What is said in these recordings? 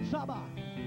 Saba.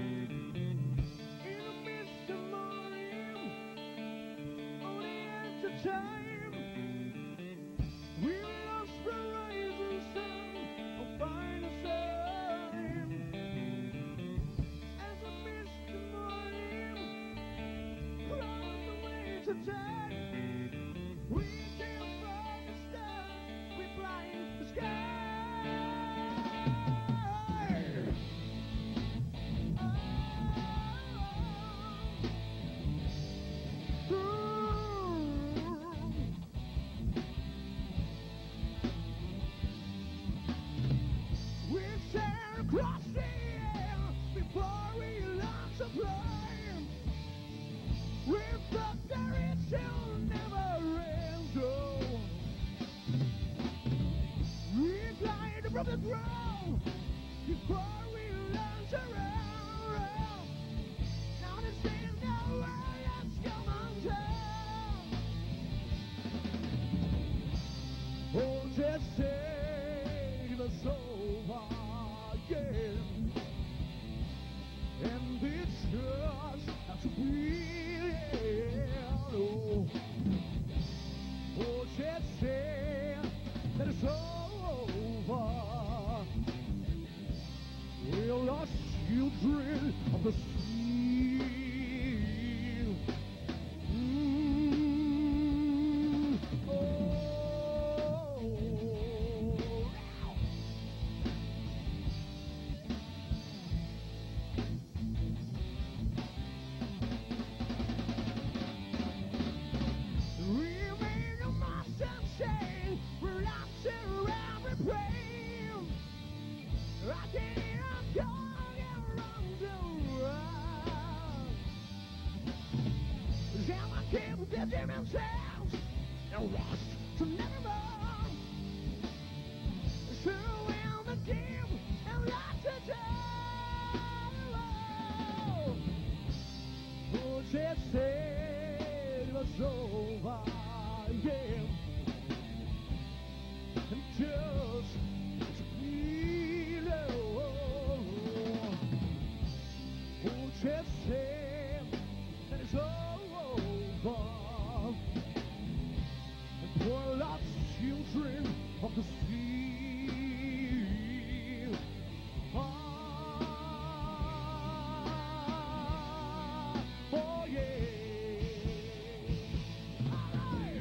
From the ground before we launch around. Now this is the way that's come on down. Oh, just save us over again, and it's just to be oh, just say that it's over. We're lost children of the sea. Oh. Remain of my sunshine, we're lost in every pain. I can't going around the world. Shall I keep the themselves and lost to nevermore? So will the deep and lost to die. Oh, just said it was over, yeah. And just to be low. Just say that it's over, and poor lost children of the sea. Oh yeah. All right.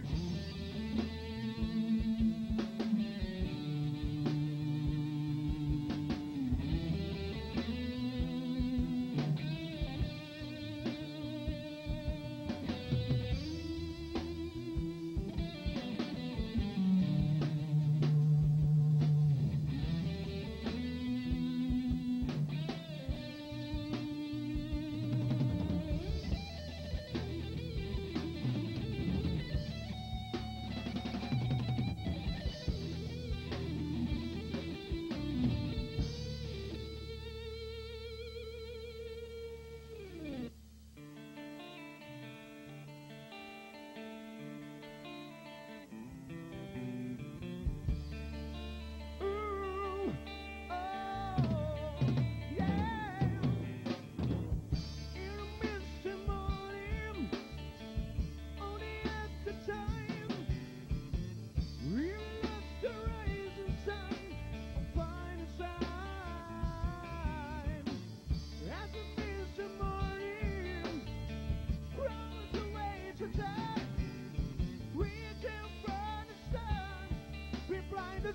The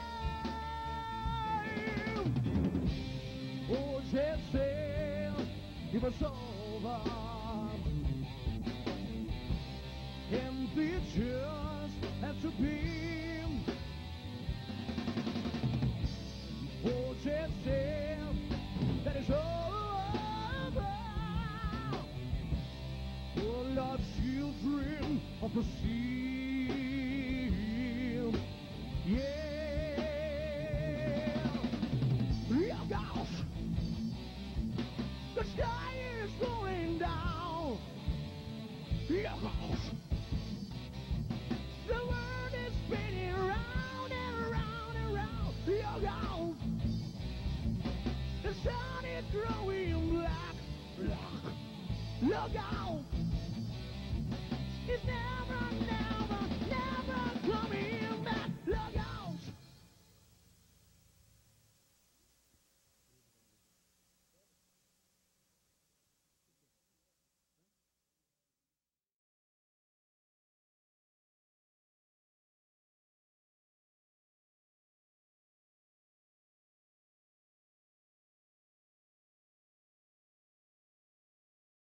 sky. Oh, just say it was over, and it just had to be.